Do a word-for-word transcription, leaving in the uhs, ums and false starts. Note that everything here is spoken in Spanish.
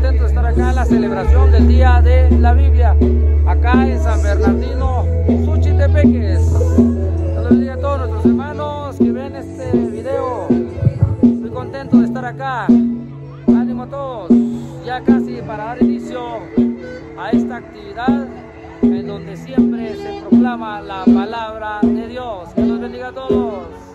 contento de estar acá en la celebración del Día de la Biblia, acá en San Bernardino, Suchitepeques. Dios bendiga a todos nuestros hermanos que ven este video. Estoy contento de estar acá. Ánimo a todos, ya casi para dar inicio a esta actividad en donde siempre se proclama la palabra de Dios. Que Dios bendiga a todos.